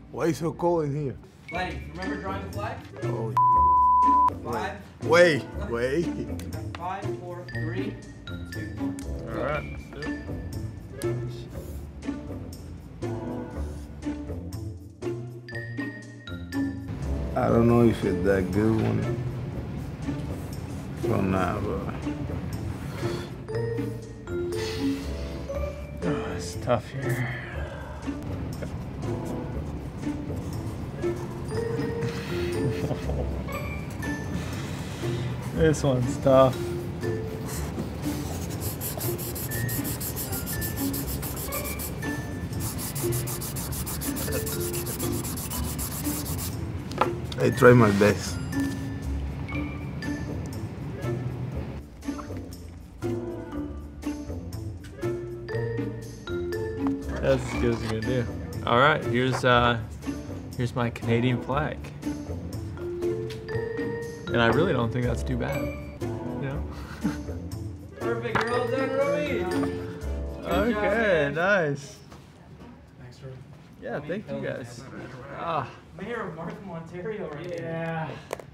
Why is it so cold in here? Vladdy, remember drawing the flag? Oh, 5. wait. 5, 4, 3, 2, 1. All right, let's do it. I don't know if it's that good one or not, but Oh, it's tough here. This one's tough. I try my best. That's as good as you're gonna do. All right, here's my Canadian flag, and I really don't think that's too bad. You know. Perfect, you're all done, Robbie. Okay, nice. Thanks, Robbie. Yeah, thank you guys. Ah. Mayor of Markham, Ontario, right there. Yeah.